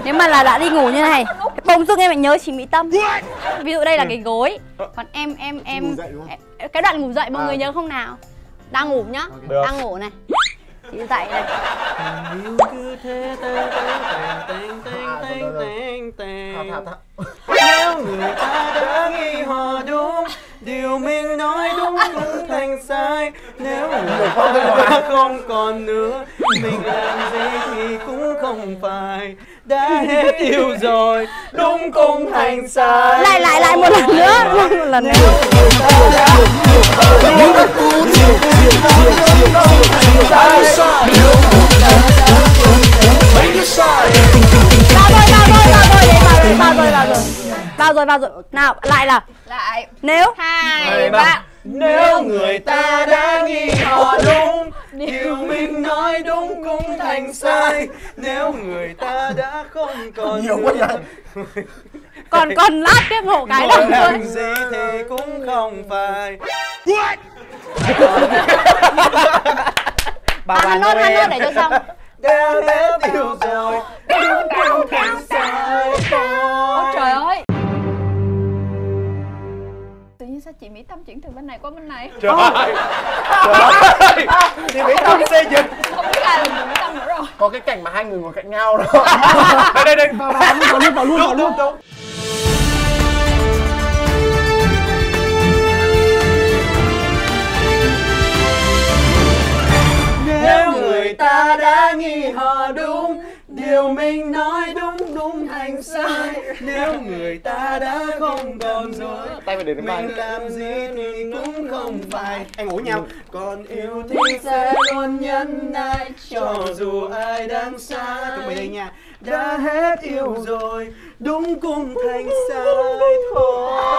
Nếu mà là đã đi ngủ như này, bỗng dưng em phải nhớ chị Mỹ Tâm. Ví dụ đây là cái gối, còn em cái đoạn ngủ dậy mọi người nhớ không nào? Đang ngủ nhá, đang ngủ này, chị dậy này. Nếu người ta đã nghi họ đúng, điều mình nói đúng vẫn thành sai. Nếu người ta đã không còn nữa, mình làm gì thì cũng không phải. Đã hết yêu rồi, đúng cũng thành sai. Lại một lần nữa, một lần nữa. Vào rồi. Nào, lại là. Lại. Nếu 2, 3. Nếu người ta đã nghi họ đúng, điều mình nói đúng cũng thành sai. Nếu người ta đã không còn nhiều quá vậy. Còn lát tiếp hộ cái đâu làm gì thì cũng không phải. Hát nốt để cho xong. Đã hết yêu rồi, đúng cũng thành sai. Ôi trời ơi. Tự nhiên sao chị Mỹ Tâm chuyển từ bên này qua bên này? Trời ơi. Chị Mỹ Tâm xây dựng. Không biết ai là chị Mỹ Tâm nữa rồi. Có cái cảnh mà hai người ngồi cạnh nhau đó. Đây vào luôn. Nếu người ta đã nghi họ đúng, điều mình nói đúng thành sai. Nếu người ta đã không còn dối, Tay phải để lên vai. mình làm gì thì cũng không phải. Anh ngủ nhau. Còn yêu thì sẽ luôn nhẫn nại, cho dù ai đang xa. Tụi mình đây nha. Đã hết yêu rồi, đúng cũng thành sai thôi.